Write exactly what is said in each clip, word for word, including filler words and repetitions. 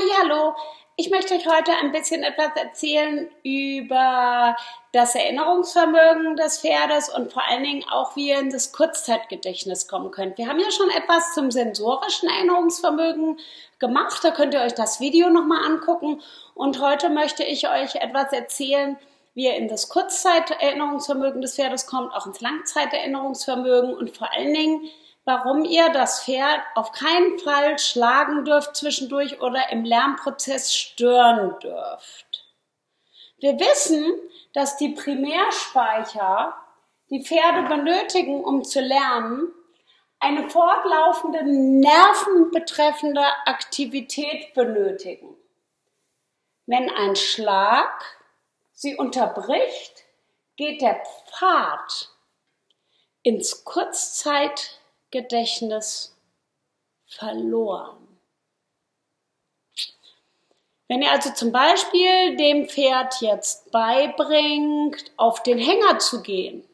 Hallihallo, ich möchte euch heute ein bisschen etwas erzählen über das Erinnerungsvermögen des Pferdes und vor allen Dingen auch, wie ihr in das Kurzzeitgedächtnis kommen könnt. Wir haben ja schon etwas zum sensorischen Erinnerungsvermögen gemacht, da könnt ihr euch das Video nochmal angucken und heute möchte ich euch etwas erzählen, wie ihr in das Kurzzeiterinnerungsvermögen des Pferdes kommt, auch ins Langzeiterinnerungsvermögen und vor allen Dingen, warum ihr das Pferd auf keinen Fall schlagen dürft zwischendurch oder im Lernprozess stören dürft. Wir wissen, dass die Primärspeicher, die Pferde benötigen, um zu lernen, eine fortlaufende nervenbetreffende Aktivität benötigen. Wenn ein Schlag sie unterbricht, geht der Pfad ins Kurzzeitgedächtnis verloren. Wenn ihr also zum Beispiel dem Pferd jetzt beibringt, auf den Hänger zu gehen,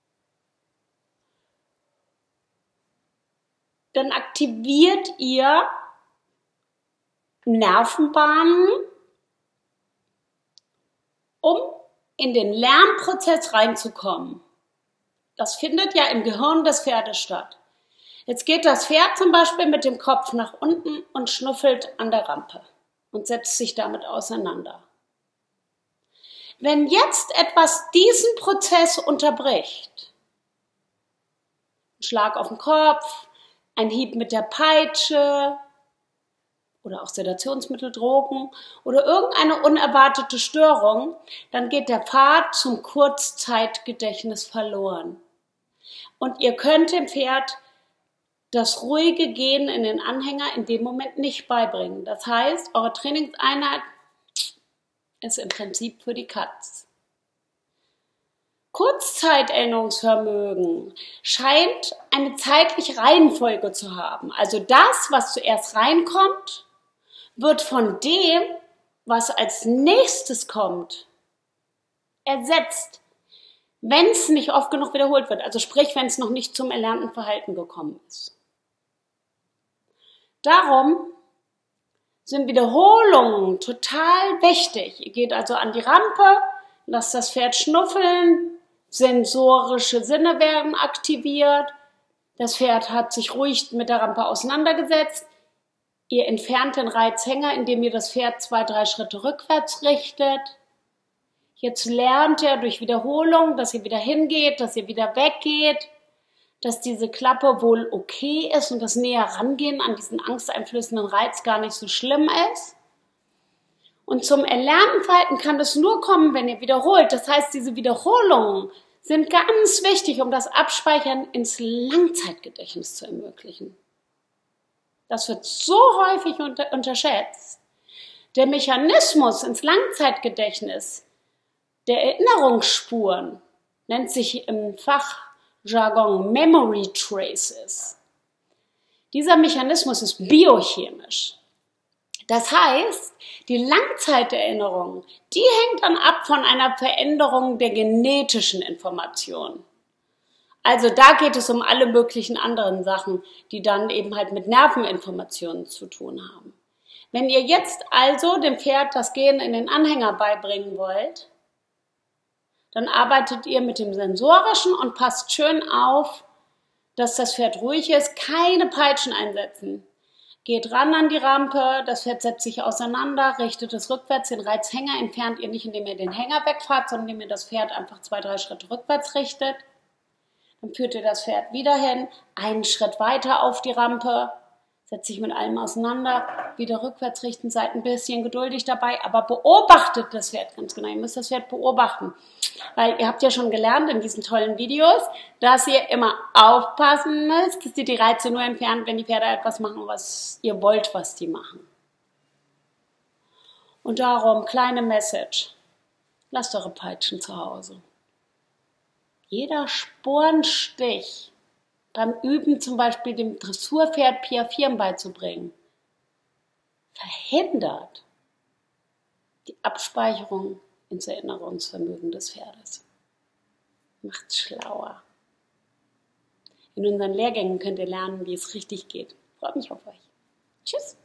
dann aktiviert ihr Nervenbahnen, um in den Lernprozess reinzukommen. Das findet ja im Gehirn des Pferdes statt. Jetzt geht das Pferd zum Beispiel mit dem Kopf nach unten und schnuffelt an der Rampe und setzt sich damit auseinander. Wenn jetzt etwas diesen Prozess unterbricht, ein Schlag auf den Kopf, ein Hieb mit der Peitsche oder auch Sedationsmittel, Drogen oder irgendeine unerwartete Störung, dann geht der Pfad zum Kurzzeitgedächtnis verloren. Und ihr könnt dem Pferd das ruhige Gehen in den Anhänger in dem Moment nicht beibringen. Das heißt, eure Trainingseinheit ist im Prinzip für die Katz. Kurzzeiterinnerungsvermögen scheint eine zeitliche Reihenfolge zu haben. Also das, was zuerst reinkommt, wird von dem, was als nächstes kommt, ersetzt, wenn es nicht oft genug wiederholt wird. Also sprich, wenn es noch nicht zum erlernten Verhalten gekommen ist. Darum sind Wiederholungen total wichtig. Ihr geht also an die Rampe, lasst das Pferd schnuffeln, sensorische Sinne werden aktiviert, das Pferd hat sich ruhig mit der Rampe auseinandergesetzt, ihr entfernt den Reizhänger, indem ihr das Pferd zwei, drei Schritte rückwärts richtet. Jetzt lernt ihr durch Wiederholung, dass ihr wieder hingeht, dass ihr wieder weggeht, dass diese Klappe wohl okay ist und das näher rangehen an diesen angsteinflößenden Reiz gar nicht so schlimm ist. Und zum erlernten Verhalten kann das nur kommen, wenn ihr wiederholt. Das heißt, diese Wiederholungen sind ganz wichtig, um das Abspeichern ins Langzeitgedächtnis zu ermöglichen. Das wird so häufig unter, unterschätzt. Der Mechanismus ins Langzeitgedächtnis der Erinnerungsspuren nennt sich im Fachjargon Memory Traces. Dieser Mechanismus ist biochemisch. Das heißt, die Langzeiterinnerung, die hängt dann ab von einer Veränderung der genetischen Information. Also da geht es um alle möglichen anderen Sachen, die dann eben halt mit Nerveninformationen zu tun haben. Wenn ihr jetzt also dem Pferd das Gehen in den Anhänger beibringen wollt, dann arbeitet ihr mit dem Sensorischen und passt schön auf, dass das Pferd ruhig ist, keine Peitschen einsetzen. Geht ran an die Rampe, das Pferd setzt sich auseinander, richtet es rückwärts, den Reizhänger entfernt ihr nicht, indem ihr den Hänger wegfahrt, sondern indem ihr das Pferd einfach zwei, drei Schritte rückwärts richtet. Dann führt ihr das Pferd wieder hin, einen Schritt weiter auf die Rampe, setzt sich mit allem auseinander, wieder rückwärts richten, seid ein bisschen geduldig dabei, aber beobachtet das Pferd ganz genau. Ihr müsst das Pferd beobachten, weil ihr habt ja schon gelernt in diesen tollen Videos, dass ihr immer aufpassen müsst, dass ihr die Reize nur entfernt, wenn die Pferde etwas machen, was ihr wollt, was die machen. Und darum, kleine Message, lasst eure Peitschen zu Hause. Jeder Spornstich beim Üben zum Beispiel dem Dressurpferd Piaffieren beizubringen, verhindert die Abspeicherung ins Erinnerungsvermögen des Pferdes. Macht's schlauer. In unseren Lehrgängen könnt ihr lernen, wie es richtig geht. Freut mich auf euch. Tschüss.